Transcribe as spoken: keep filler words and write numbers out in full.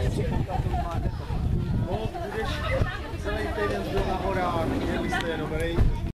No, budeš celý týden byl na horách, měli jste je dobrý.